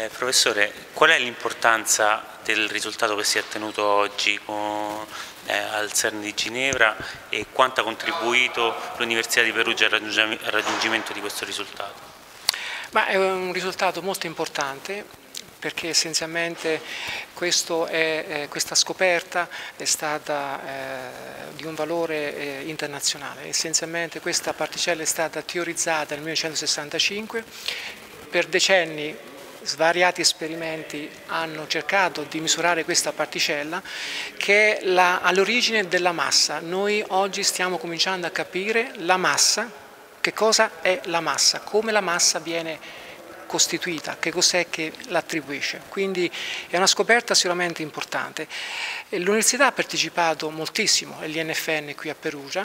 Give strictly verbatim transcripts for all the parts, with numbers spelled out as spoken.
Eh, professore, qual è l'importanza del risultato che si è ottenuto oggi con, eh, al CERN di Ginevra e quanto ha contribuito l'Università di Perugia al raggiungimento di questo risultato? Ma è un risultato molto importante perché essenzialmente questo è, eh, questa scoperta è stata eh, di un valore eh, internazionale. Essenzialmente questa particella è stata teorizzata nel millenovecentosessantacinque, per decenni svariati esperimenti hanno cercato di misurare questa particella che è all'origine della massa. Noi oggi stiamo cominciando a capire la massa, che cosa è la massa, come la massa viene costituita, che cos'è che l'attribuisce. Quindi è una scoperta sicuramente importante. L'università ha partecipato moltissimo all'I N F N qui a Perugia,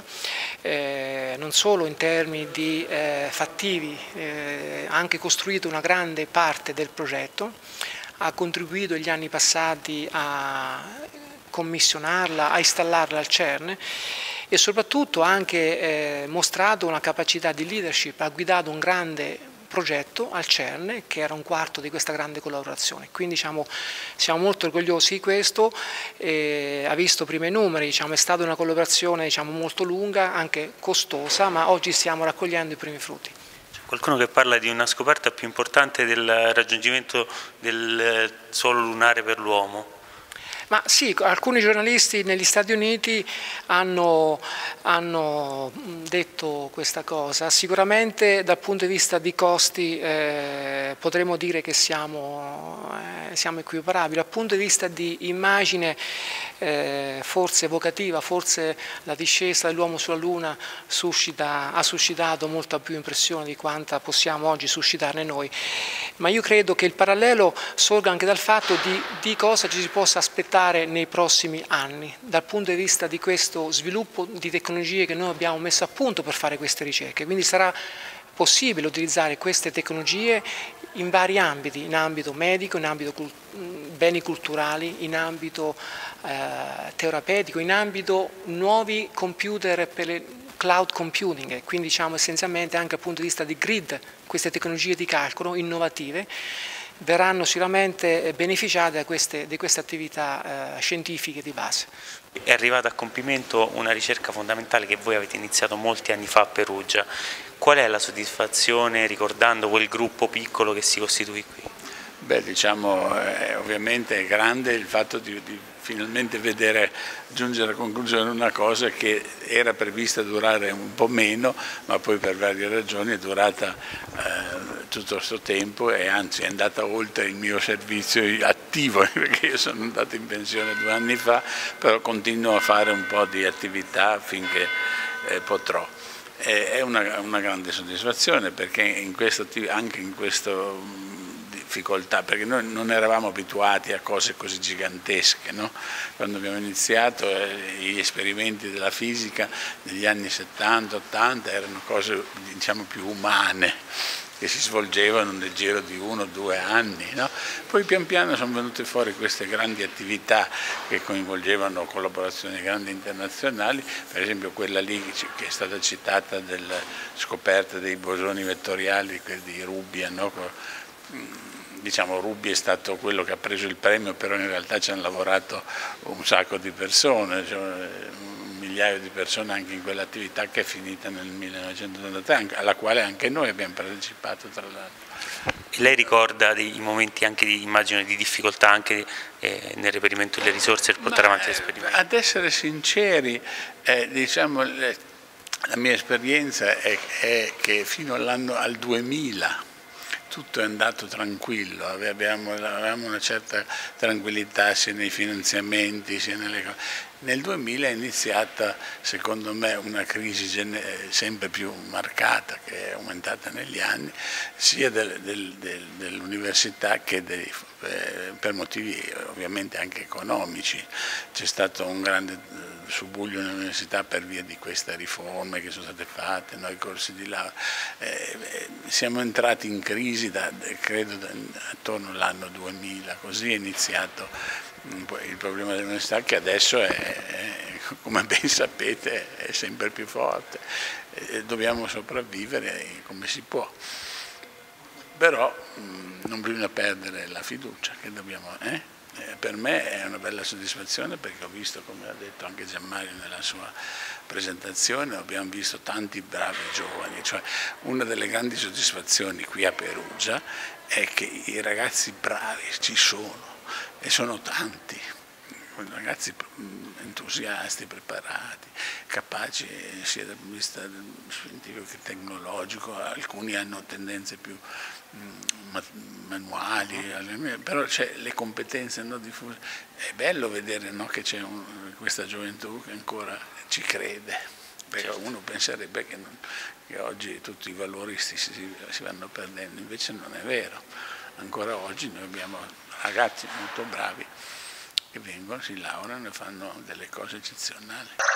eh, non solo in termini di eh, fattivi, eh, ha anche costruito una grande parte del progetto, ha contribuito negli anni passati a commissionarla, a installarla al CERN e soprattutto ha anche eh, mostrato una capacità di leadership, ha guidato un grande progetto al CERN che era un quarto di questa grande collaborazione, quindi diciamo, siamo molto orgogliosi di questo, eh, ha visto prima i numeri, diciamo, è stata una collaborazione diciamo, molto lunga, anche costosa, ma oggi stiamo raccogliendo i primi frutti. C'è qualcuno che parla di una scoperta più importante del raggiungimento del suolo lunare per l'uomo? Ma sì, alcuni giornalisti negli Stati Uniti hanno, hanno detto questa cosa. Sicuramente dal punto di vista di costi eh, potremmo dire che siamo, eh, siamo equiparabili. Dal punto di vista di immagine eh, forse evocativa, forse la discesa dell'uomo sulla Luna suscita, ha suscitato molta più impressione di quanta possiamo oggi suscitarne noi. Ma io credo che il parallelo sorga anche dal fatto di, di cosa ci si possa aspettare nei prossimi anni dal punto di vista di questo sviluppo di tecnologie che noi abbiamo messo a punto per fare queste ricerche. Quindi sarà possibile utilizzare queste tecnologie in vari ambiti, in ambito medico, in ambito cult- beni culturali, in ambito eh, terapeutico, in ambito nuovi computer per le cloud computing, quindi diciamo essenzialmente anche dal punto di vista di grid, queste tecnologie di calcolo innovative verranno sicuramente beneficiate da queste, di queste attività eh, scientifiche di base. È arrivata a compimento una ricerca fondamentale che voi avete iniziato molti anni fa a Perugia. Qual è la soddisfazione ricordando quel gruppo piccolo che si costituì qui? Beh, diciamo, eh, ovviamente è grande il fatto di, di finalmente vedere giungere a conclusione una cosa che era prevista durare un po' meno, ma poi per varie ragioni è durata eh, tutto questo tempo e anzi è andata oltre il mio servizio attivo, perché io sono andato in pensione due anni fa, però continuo a fare un po' di attività finché eh, potrò. È una, una grande soddisfazione perché in questo, anche in questo difficoltà, perché noi non eravamo abituati a cose così gigantesche, no? Quando abbiamo iniziato eh, gli esperimenti della fisica negli anni settanta ottanta erano cose diciamo più umane che si svolgevano nel giro di uno o due anni, no? Poi pian piano sono venute fuori queste grandi attività che coinvolgevano collaborazioni grandi internazionali, per esempio quella lì che è stata citata della scoperta dei bosoni vettoriali di Rubbia, no? Diciamo Rubbia è stato quello che ha preso il premio, però in realtà ci hanno lavorato un sacco di persone, cioè un migliaio di persone anche in quell'attività che è finita nel millenovecentottantatré, alla quale anche noi abbiamo partecipato tra l'altro. Lei ricorda dei momenti anche di, immagino, di difficoltà anche eh, nel reperimento delle risorse per portare Ma, avanti l'esperimento? Ad essere sinceri, eh, diciamo, le, la mia esperienza è, è che fino all'anno al duemila tutto è andato tranquillo, avevamo, avevamo una certa tranquillità sia nei finanziamenti sia nelle cose. Nel duemila è iniziata secondo me una crisi sempre più marcata che è aumentata negli anni sia del, del, del, dell'università che dei, eh, per motivi ovviamente anche economici. C'è stato un grande subbuglio nell'università per via di queste riforme che sono state fatte, no? I corsi di laurea. Eh, siamo entrati in crisi da, credo da, attorno all'anno duemila, così è iniziato il problema dell'università che adesso è, è, come ben sapete, è sempre più forte e dobbiamo sopravvivere come si può. però mh, non bisogna perdere la fiducia che dobbiamo... Eh? Eh, per me è una bella soddisfazione perché ho visto, come ha detto anche Gianmario nella sua presentazione, abbiamo visto tanti bravi giovani, cioè una delle grandi soddisfazioni qui a Perugia è che i ragazzi bravi ci sono e sono tanti, ragazzi entusiasti, preparati, capaci sia dal punto di vista scientifico che tecnologico, alcuni hanno tendenze più manuali, però c'è le competenze no, diffuse. È bello vedere no, che c'è questa gioventù che ancora ci crede, perché certo. Uno penserebbe che, non, che oggi tutti i valoristi si, si vanno perdendo, invece non è vero. Ancora oggi noi abbiamo ragazzi molto bravi che vengono, si laureano e fanno delle cose eccezionali.